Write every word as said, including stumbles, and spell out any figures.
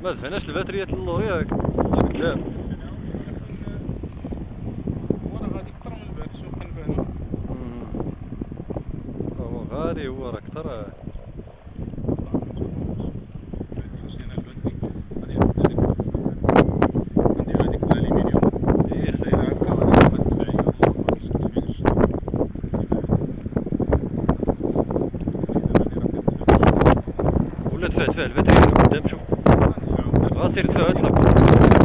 ما دفعناش الباتريات للور ياك لا ورا غادي اكثر من بعد شنو كنبانو هو غادي هو راه كثر ولا دفع دفع الباتري من قدام شوف غاسير دفع اطلق